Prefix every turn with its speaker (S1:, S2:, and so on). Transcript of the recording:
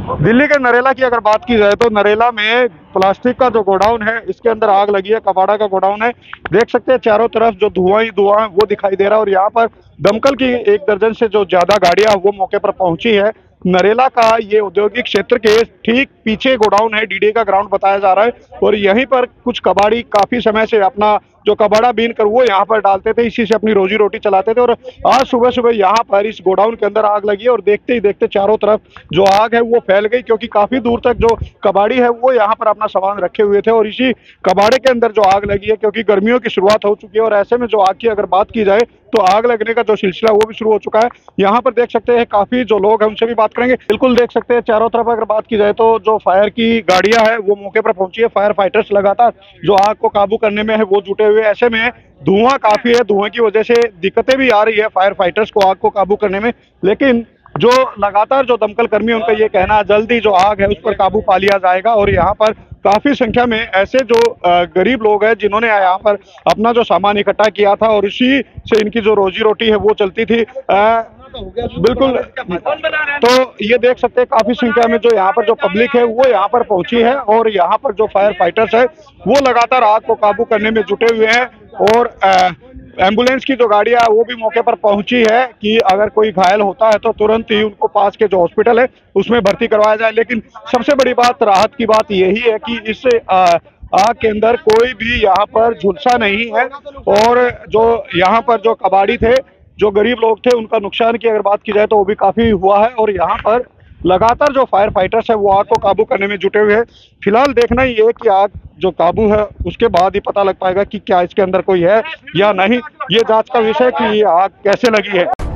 S1: दिल्ली के नरेला की अगर बात की जाए तो नरेला में प्लास्टिक का जो गोडाउन है इसके अंदर आग लगी है। कबाड़ा का गोडाउन है। देख सकते हैं चारों तरफ जो धुआं ही धुआं वो दिखाई दे रहा है और यहाँ पर दमकल की एक दर्जन से जो ज्यादा गाड़ियां वो मौके पर पहुंची है। नरेला का ये औद्योगिक क्षेत्र के ठीक पीछे गोडाउन है। डीडीए का ग्राउंड बताया जा रहा है और यहीं पर कुछ कबाड़ी काफी समय से अपना जो कबाड़ा बीन कर वो यहाँ पर डालते थे, इसी से अपनी रोजी रोटी चलाते थे। और आज सुबह सुबह यहाँ पर इस गोडाउन के अंदर आग लगी है और देखते ही देखते चारों तरफ जो आग है वो फैल गई, क्योंकि काफी दूर तक जो कबाड़ी है वो यहाँ पर अपना सामान रखे हुए थे और इसी कबाड़े के अंदर जो आग लगी है, क्योंकि गर्मियों की शुरुआत हो चुकी है और ऐसे में जो आग की अगर बात की जाए तो आग लगने का जो सिलसिला वो भी शुरू हो चुका है। यहाँ पर देख सकते हैं काफी जो लोग हैं उनसे भी बात करेंगे। बिल्कुल देख सकते हैं चारों तरफ अगर बात की जाए तो जो फायर की गाड़ियां है वो मौके पर पहुंची है। फायर फाइटर्स लगातार जो आग को काबू करने में है वो जुटे हुए। ऐसे में धुआं काफी है, धुएं की वजह से दिक्कतें भी आ रही है फायर फाइटर्स को आग को काबू करने में, लेकिन जो लगातार जो दमकल कर्मी उनका ये कहना है जल्दी जो आग है उस पर काबू पा लिया जाएगा। और यहाँ पर काफी संख्या में ऐसे जो गरीब लोग हैं जिन्होंने यहाँ पर अपना जो सामान इकट्ठा किया था और इसी से इनकी जो रोजी रोटी है वो चलती थी। बिल्कुल, तो ये देख सकते हैं काफी संख्या में जो यहाँ पर जो पब्लिक है वो यहाँ पर पहुंची है और यहाँ पर जो फायर फाइटर्स है वो लगातार आग को काबू करने में जुटे हुए हैं। और एम्बुलेंस की जो गाड़ियां वो भी मौके पर पहुंची है कि अगर कोई घायल होता है तो तुरंत ही उनको पास के जो हॉस्पिटल है उसमें भर्ती करवाया जाए। लेकिन सबसे बड़ी बात, राहत की बात यही है कि इस आग के अंदर कोई भी यहाँ पर झुलसा नहीं है और जो यहाँ पर जो कबाड़ी थे, जो गरीब लोग थे, उनका नुकसान की अगर बात की जाए तो वो भी काफी हुआ है। और यहाँ पर लगातार जो फायर फाइटर्स है वो आग को काबू करने में जुटे हुए हैं। फिलहाल देखना ये है कि आग जो काबू है उसके बाद ही पता लग पाएगा कि क्या इसके अंदर कोई है या नहीं। ये जांच का विषय है कि ये आग कैसे लगी है।